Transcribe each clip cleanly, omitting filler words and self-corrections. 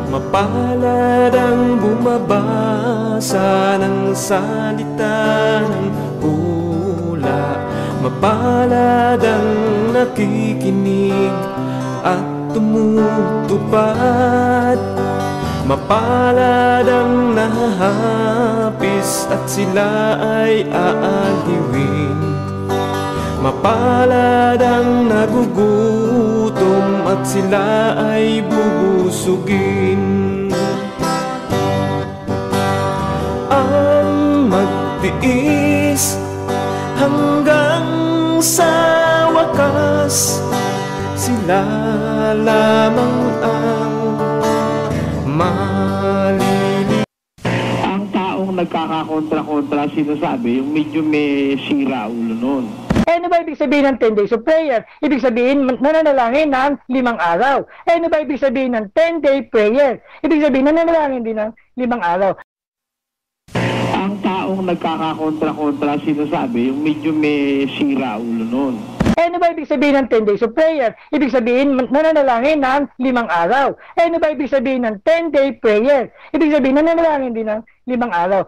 Mapalad ang bumabasa ng salita ng hula. Mapalad ang nakikinig at tumutupad. Mapalad ang nahahapis at sila ay aaliwin. Mapalad ang nagugutom at sila ay bubusugin. Ang magtiis hanggang sa wakas, sila lamang ang maliliit. Ang taong nagkakakontra-kontra, sinasabi, yung medyo may sira ulo nun. Ano ba ibig sabihin ng 10 days of prayer? Ibig sabihin, nananalangin ng 5 araw. Ano ba ibig sabihin ng 10-day prayer? Ibig sabihin, nananalangin din ng 5 araw. Ang taong nagkakakontra-kontra, sinasabi, yung medyo may sira ulo nun. Ano ba ibig sabihin ng 10 days of prayer? Ibig sabihin, nananalangin ng 5 araw. Ano ba ibig sabihin ng 10-day prayer? Ibig sabihin, nananalangin din ng 5 araw.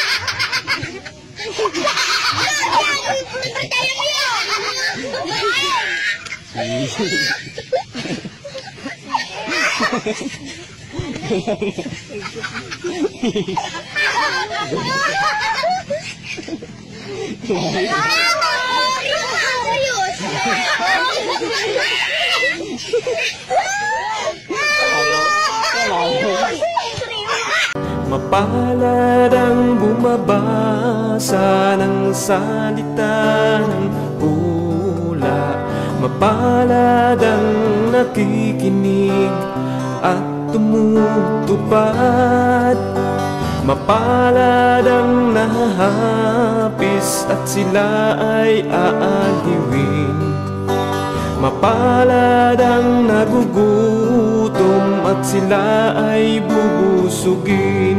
Mapalad ang bumabasa ng salita ng hula. Mapalad ang nakikinig at tumutupad. Mapalad ang nahahapis at sila ay aaliwin. Mapalad ang nagugutom at sila ay bubusugin.